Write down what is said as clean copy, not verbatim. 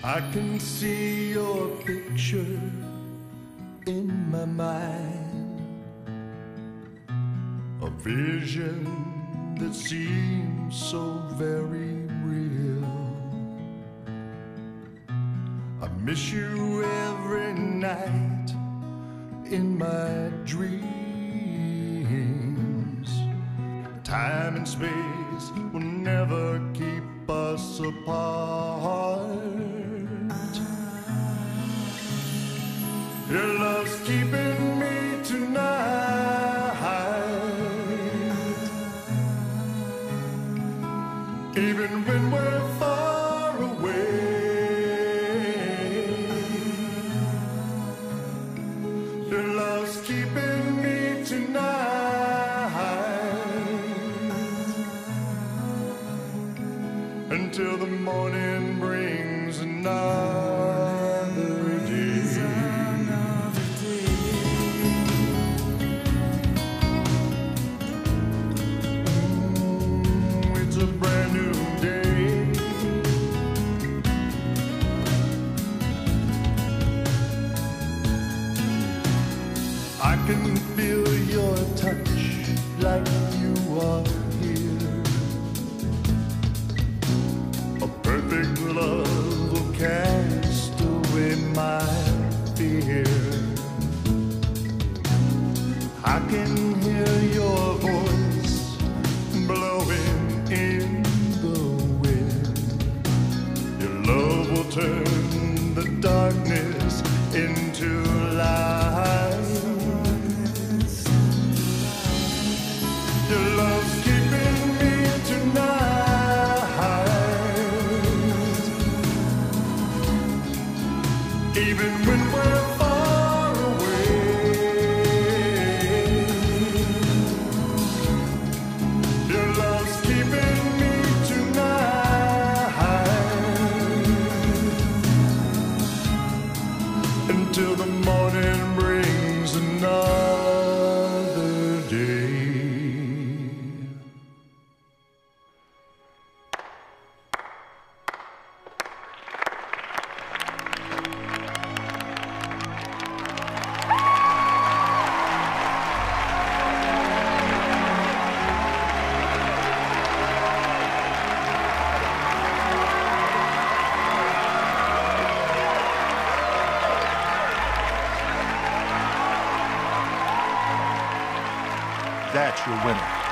I can see your picture in my mind, a vision that seems so very real. I miss you every night in my dreams. Time and space will never keep us apart. Your love's keeping me tonight, even when we're far away. Your love's keeping me tonight, until the morning brings another day. It's a brand new day. I can feel your touch like you are here. A perfect love will cast away my fear. I can hear your voice blowing in the wind. Your love will turn the darkness into light. Your love's keeping me tonight, even when we're far away. Your love's keeping me tonight, until the morning brings another day. That's your winner.